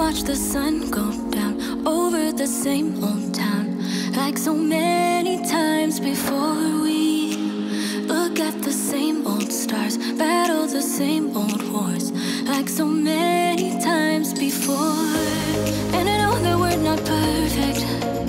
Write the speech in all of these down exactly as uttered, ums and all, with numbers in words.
watch the sun go down over the same old town, like so many times before. We look at the same old stars, battle the same old wars, like so many times before. And I know that we're not perfect,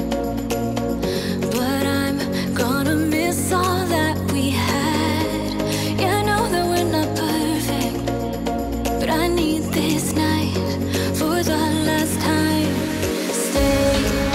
but I'm gonna miss all that we had. Yeah, I know that we're not perfect, but I need this night for the last time. Stay,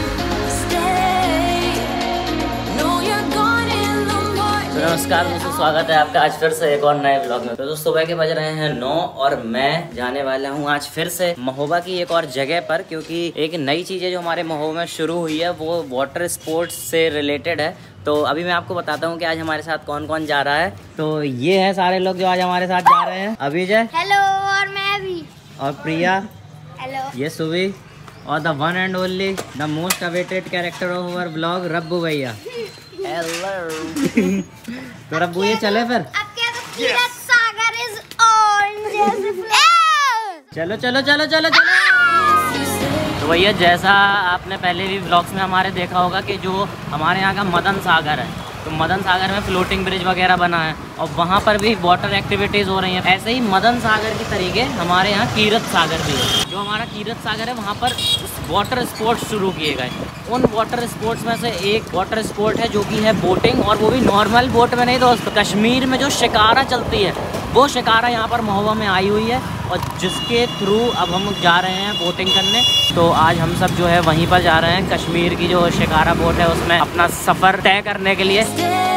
stay, no you're gone in the morning. तो नमस्कार दोस्तों, स्वागत है आपका आज फिर से एक और नए ब्लॉग में। तो दोस्तों सुबह के बज रहे हैं नौ और मैं जाने वाला हूँ आज फिर से महोबा की एक और जगह पर, क्योंकि एक नई चीज़ है जो हमारे महोबा में शुरू हुई है, वो वाटर स्पोर्ट्स से रिलेटेड है। तो अभी मैं आपको बताता हूँ कि आज हमारे साथ कौन कौन जा रहा है। तो ये है सारे लोग जो आज हमारे साथ जा रहे हैं। अभिजय हेलो, और मैं भी, और प्रिया हेलो, ये सुवी, और the one and only the most awaited character of our blog Rabbu भैया। हेलो। तो रब्बू ये चले फिर। अब क्या तो कीरत सागर इज ऑन जैसे चलो चलो चलो चलो चलो। तो भैया जैसा आपने पहले भी ब्लॉग्स में हमारे देखा होगा कि जो हमारे यहाँ का मदन सागर है, तो मदन सागर में फ्लोटिंग ब्रिज वगैरह बना है और वहाँ पर भी वाटर एक्टिविटीज़ हो रही हैं। ऐसे ही मदन सागर की तरीके हमारे यहाँ कीरत सागर भी है। जो हमारा कीरत सागर है वहाँ पर वाटर स्पोर्ट्स शुरू किए गए। उन वाटर स्पोर्ट्स में से एक वाटर स्पोर्ट है जो कि है बोटिंग, और वो भी नॉर्मल बोट में नहीं दोस्त, कश्मीर में जो शिकारा चलती है वो शिकारा यहाँ पर महोबा में आई हुई है, और जिसके थ्रू अब हम जा रहे हैं बोटिंग करने। तो आज हम सब जो है वहीं पर जा रहे हैं, कश्मीर की जो शिकारा बोट है उसमें अपना सफ़र तय करने के लिए।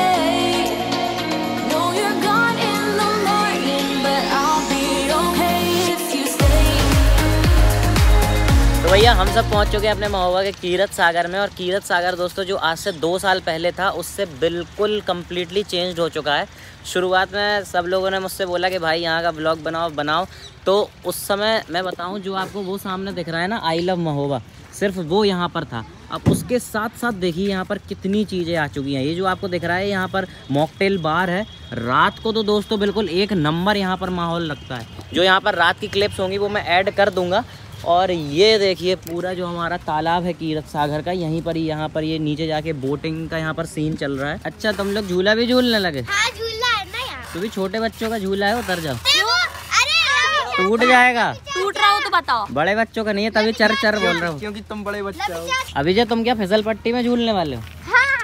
तो भैया हम सब पहुंच चुके हैं अपने महोबा के कीरत सागर में, और कीरत सागर दोस्तों जो आज से दो साल पहले था उससे बिल्कुल कम्प्लीटली चेंज हो चुका है। शुरुआत में सब लोगों ने मुझसे बोला कि भाई यहाँ का ब्लॉग बनाओ बनाओ, तो उस समय मैं बताऊँ जो आपको वो सामने दिख रहा है ना, आई लव महोबा, सिर्फ वो यहाँ पर था। अब उसके साथ साथ देखिए यहाँ पर कितनी चीज़ें आ चुकी हैं। ये जो आपको दिख रहा है यहाँ पर मॉकटेल बार है। रात को तो दोस्तों बिल्कुल एक नंबर यहाँ पर माहौल लगता है। जो यहाँ पर रात की क्लिप्स होंगी वो मैं ऐड कर दूँगा। और ये देखिए पूरा जो हमारा तालाब है कीरत सागर का, यहीं पर यहाँ पर ये नीचे जाके बोटिंग का यहाँ पर सीन चल रहा है। अच्छा तुम लोग झूला भी झूलने लगे? हाँ, झूला है ना यार। तो भी छोटे बच्चों का झूला है, उतर जाओ, अरे टूट जाएगा। टूट रहा हो तो बताओ। बड़े बच्चों का नहीं है, तभी चर चर बोल रहा हूँ, क्योंकि तुम बड़े बच्चे हो। अभिजय तुम क्या फिसल पट्टी में झूलने वाले हो?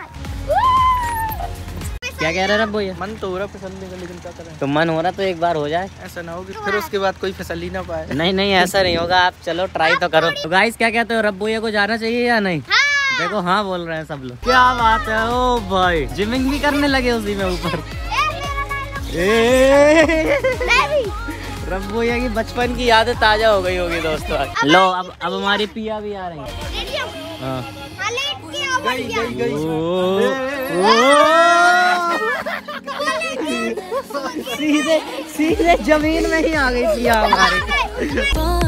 क्या कह रहे हैं रब्बू? ये मन तो हो रहा फिसलने का, लेकिन क्या करें। तो मन हो रहा तो एक बार हो जाए, ऐसा ना हो कि फिर उसके बाद कोई फिसल ही ना पाए। नहीं नहीं ऐसा नहीं होगा, आप चलो ट्राई तो करो। तो गाइस क्या कहते हो, रब्बू ये को जाना चाहिए या नहीं? हाँ। देखो हाँ बोल रहे हैं सब लोग। क्या बात है, ओ भाई जिमिंग भी करने लगे उसी में ऊपर। रब्बू ये की बचपन की यादें ताजा हो गई होगी दोस्तों। लो अब अब हमारी पिया भी आ रही है। हाँ। गई गई गई। सीधे सीधे जमीन में ही आ गई पिया हमारी।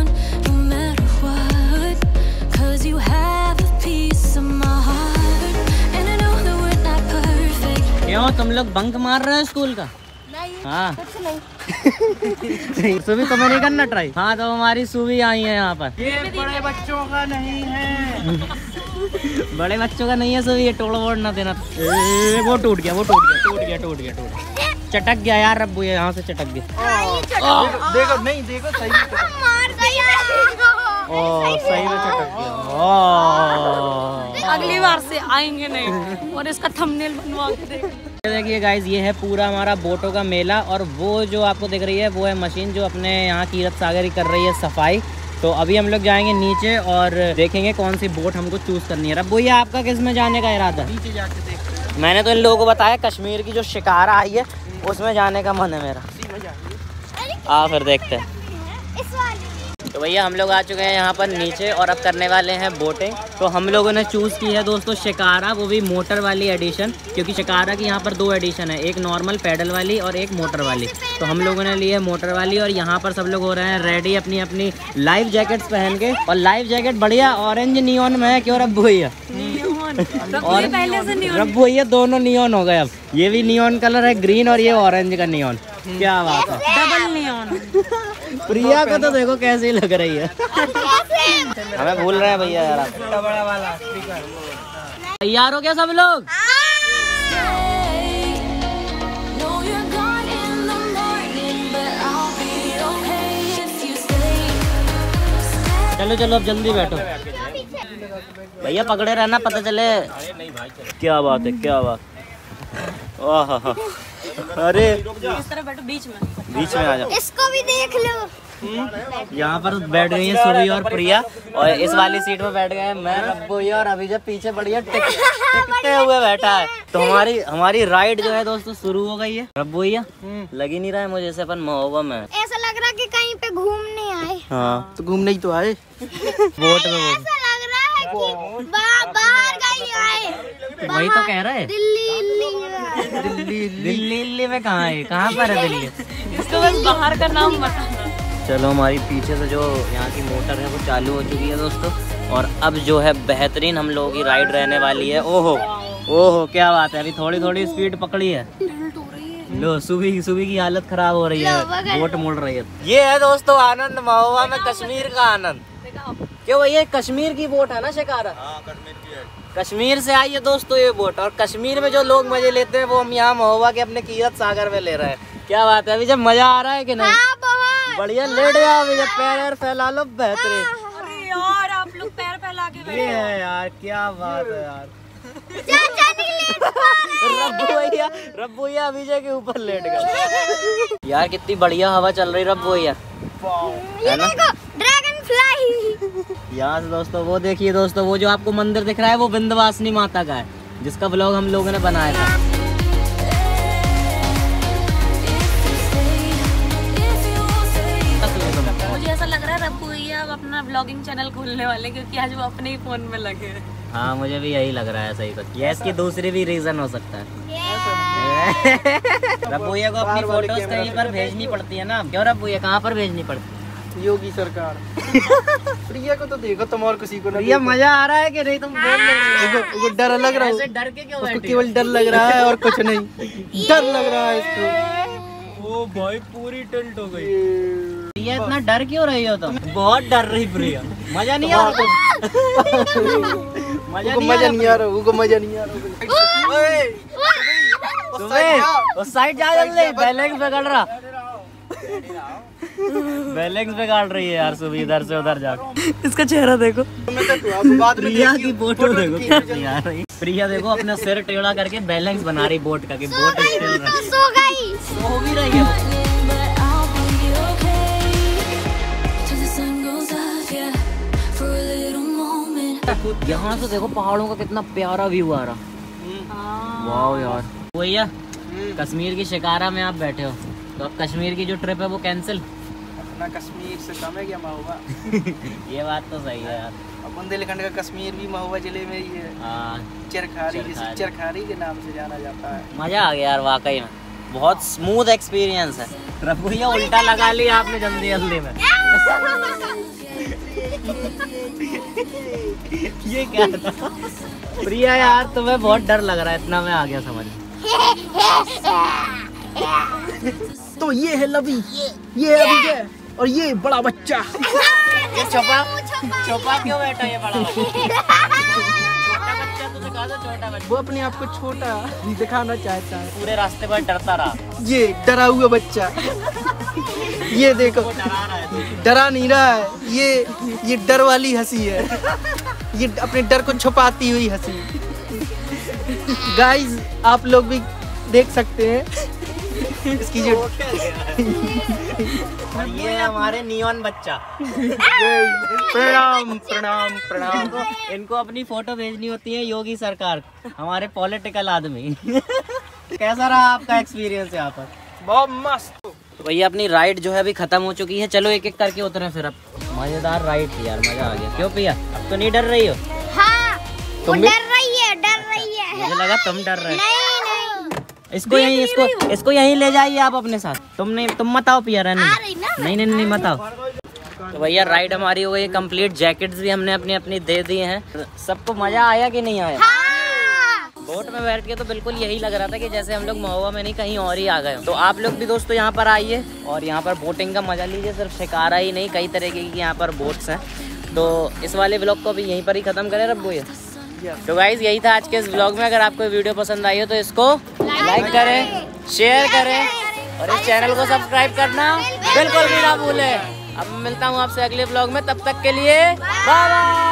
क्यों तुम लोग बंक मार रहे हो स्कूल का? नहीं, हाँ कुछ नहीं। सुबी तुम्हें नहीं करना ट्राई? हाँ तो हमारी सुबी आई है यहाँ पर। ये बड़े बच्चों का नहीं है। बड़े बच्चों का नहीं है सुबी, ये टोड़ वोड़ ना देना। ए, वो टूट गया वो टूट गया टूट गया टूट गया टूट गया चटक गया यार रब्बू, ये यहाँ से चटक गया। देखो, देखो नहीं देखो सही मार गया। ओ सही में चटक गया। अगली बार से आएंगे नहीं और इसका थंबनेल बनवा के देखेंगे। देखिए गाइज ये है पूरा हमारा बोटों का मेला, और वो जो आपको दिख रही है वो है मशीन जो अपने यहाँ कीरत सागर ही कर रही है सफाई। तो अभी हम लोग जाएंगे नीचे और देखेंगे कौन सी बोट हमको चूज करनी है। रब्बू ये आपका किस में जाने का इरादा है? नीचे जाके देख। मैंने तो इन लोगों को बताया कश्मीर की जो शिकारा आई है उसमें जाने का मन है मेरा। आ फिर देखते हैं। तो भैया हम लोग आ चुके हैं यहाँ पर नीचे और अब करने वाले हैं बोटिंग। तो हम लोगों ने चूज़ की है दोस्तों शिकारा, वो भी मोटर वाली एडिशन, क्योंकि शिकारा की यहाँ पर दो एडिशन है, एक नॉर्मल पैडल वाली और एक मोटर वाली। तो हम लोगों ने ली है मोटर वाली, और यहाँ पर सब लोग हो रहे हैं रेडी अपनी अपनी लाइफ जैकेट्स पहन के। और लाइफ जैकेट बढ़िया ऑरेंज नियॉन में है, क्यों रब्बू भैया? नियॉन। और पहले से नियॉन। रब्बू ये दोनों नियॉन हो गए अब। ये भी नियॉन कलर है ग्रीन और ये ऑरेंज का नियॉन। क्या बात है, डबल नियॉन। प्रिया को तो देखो कैसी लग रही है। हमें भूल रहे हैं भैया यार। बड़ा वाला तैयार हो गया सब लोग? No, you're gone in the morning, but I'll be okay if you stay. चलो चलो अब जल्दी बैठो भैया, पकड़े रहना पता चले। क्या बात है, क्या बात। वाह, अरे इस तरह बैठो बीच में। बीच में आ जाओ। इसको भी देख लो। यहाँ पर बैठ गई है सुबी और प्रिया, और इस वाली सीट पे बैठ गए हैं मैं, रब्बू और अभी जब पीछे बढ़िया टिक, टिकते हुए बैठा है। तो हमारी हमारी राइड जो है दोस्तों शुरू हो गई है। रब्बू भैया लग ही नहीं रहा है मुझे जैसे अपन महोबा में। ऐसा लग रहा है कि कहीं पे घूमने आए। हाँ तो घूमने ही तो आए। बोट में वो ऐसा लग रहा है कि बा, बाहर कहीं आए। वही तो कह रहा है। दिल्ली दिल्ली दिल्ली दिल्ली दिल्ली में कहाँ है, कहाँ पर है दिल्ली? इसको बस बाहर का नाम बता। चलो हमारी पीछे से जो यहाँ की मोटर है वो चालू हो चुकी है दोस्तों, और अब जो है बेहतरीन हम लोगों की राइड रहने वाली है। ओहो ओहो क्या बात है, अभी थोड़ी थोड़ी स्पीड पकड़ी है। लो सुबह सुबह की हालत खराब हो रही है, बोट मुड़ रही है। ये है दोस्तों आनंद महोबा में कश्मीर का आनंद। क्यों भैया कश्मीर की बोट है ना शिकारा? हाँ, कश्मीर की है। कश्मीर से आई है दोस्तों ये बोट, और कश्मीर में जो लोग मजे लेते हैं वो हम यहाँ महोबा के अपने कीरत सागर में ले रहे हैं। क्या बात है, अभी जब मजा आ रहा है कि नहीं? बढ़िया लेट जाओ अभी, जब पैर पैर फैला लो बेहतरीन। अरे यार आप लोग पैर फैला के बैठे। ये है यार, क्या बात है यार। रब्बू भैया रब्बू भैया अभिजय के ऊपर लेट गए यार। कितनी बढ़िया हवा चल रही रब्बू भैया, है ना? Dragonfly. यहाँ से दोस्तों वो देखिए दोस्तों, वो जो आपको मंदिर दिख रहा है वो विंध्यवासिनी माता का है, जिसका ब्लॉग हम लोगों ने बनाया था। मुझे ऐसा लग रहा है रब्बू भैया अब अपना ब्लॉगिंग चैनल खोलने वाले, क्योंकि आज वो अपने ही फोन में लगे हैं। हाँ मुझे भी यही लग रहा है, सही कुछ। ये इसकी दूसरी भी रीजन हो सकता है। रब्बू भैया को अपनी फोटोज कहीं पर भेजनी पड़ती है ना। क्यों रब्बू भैया, कहाँ पर भेजनी पड़ती है? योगी सरकार। प्रिया को तो देखो, तुम और किसी को ना। भैया मजा आ रहा है कि नहीं? तुम बोल रहे हो। उसको डर लग रहा है, डर के क्यों उसको बैठी? केवल डर लग रहा है और कुछ नहीं। डर लग रहा है इसको। ओ भाई पूरी टिल्ट हो गई। प्रिया इतना डर क्यों रही हो तुम? बहुत डर रही प्रिया। मजा नहीं आ रहा? मजा नहीं मजा नहीं आ रहा, उनको मजा नहीं आ रहा। तुम्हें उस साइड जा जल्दी, बैलेंस बिगड़ रहा। बैलेंस बिगाड़ रही है यार सुबह, इधर से उधर जाकर। इसका चेहरा देखो। प्रिया की फोटो देखो कितनी आ रही। प्रिया देखो अपना सिर टेढ़ा करके बैलेंस बना रही बोट का, कि बोट स्टिल रही। सो गई। सो भी रही है। But I'll be okay till the sun goes up, yeah, for a little moment. यहाँ से देखो पहाड़ों का कितना प्यारा व्यू आ रहा। वाह यार। भैया कश्मीर की शिकारा में आप बैठे हो, तो अब कश्मीर की जो ट्रिप है वो कैंसिल। अपना कश्मीर से कम है क्या महोबा? ये बात तो सही है यार। अब बुंदेलखंड का कश्मीर भी महोबा जिले में ही है। हाँ चरखारी, जिसे चरखारी। चरखारी के नाम से जाना जाता है। मजा आ गया यार वाकई में, बहुत स्मूथ एक्सपीरियंस है। रब्बू भैया उल्टा लगा लिया आपने जल्दी जल्दी में। ये क्या था? प्रिया यार तुम्हें बहुत डर लग रहा है, इतना मैं आ गया समझ। तो ये है लवी, ये है अभिजय, और ये बड़ा बच्चा। ये छुपा छुपा क्यों बैठा ये बड़ा बच्चा? छोटा बच्चा तो दिखा दो, छोटा बच्चा। वो अपने आप को छोटा दिखाना चाहता है। पूरे रास्ते पर डरता रहा। ये डरा हुआ बच्चा, ये देखो डरा रहा है। डरा नहीं रहा है, ये ये डर वाली हंसी है, ये अपने डर को छुपाती हुई हंसी। गाइस आप लोग भी देख सकते हैं इसकी जो। और ये है हमारे नियॉन बच्चा। प्रणाम प्रणाम प्रणाम। इनको, इनको अपनी फोटो भेजनी होती है योगी सरकार, हमारे पॉलिटिकल आदमी। कैसा रहा आपका एक्सपीरियंस यहाँ पर? बहुत मस्त। तो भैया अपनी राइड जो है अभी खत्म हो चुकी है। चलो एक एक करके उतरे फिर। अब मजेदार राइड थी यार, मजा आ गया। क्यों पिया, अब तो नहीं डर रही हो? हाँ, वो तुम भी? डर रही है, डर रही है। मुझे लगा तुम डर रहे। नहीं नहीं, इसको यहीं इसको इसको यहीं ले जाइए आप अपने साथ। तुम नहीं, तुम मत आओ पिया, रहने आ दो। रही ना। नहीं नहीं नहीं मत आओ। तो भैया राइड हमारी हो गई कंप्लीट। जैकेट्स भी हमने अपनी अपनी दे दी हैं। सबको मजा आया कि नहीं आया? हाँ बोट में बैठ के तो बिल्कुल यही लग रहा था कि जैसे हम लोग महुआ में नहीं कहीं और ही आ गए। तो आप लोग भी दोस्तों यहाँ पर आइए और यहाँ पर बोटिंग का मजा लीजिए। सिर्फ शिकारा ही नहीं, कई तरीके की यहाँ पर बोट्स हैं। तो इस वाले ब्लॉग को भी यहीं पर ही ख़त्म करें रब्बू ये। तो गाइज़ यही था आज के इस ब्लॉग में। अगर आपको वीडियो पसंद आई हो तो इसको लाइक करें, शेयर करें और इस चैनल को सब्सक्राइब करना बिल्कुल भी ना भूलें। अब मिलता हूँ आपसे अगले ब्लॉग में, तब तक के लिए बाय बाय।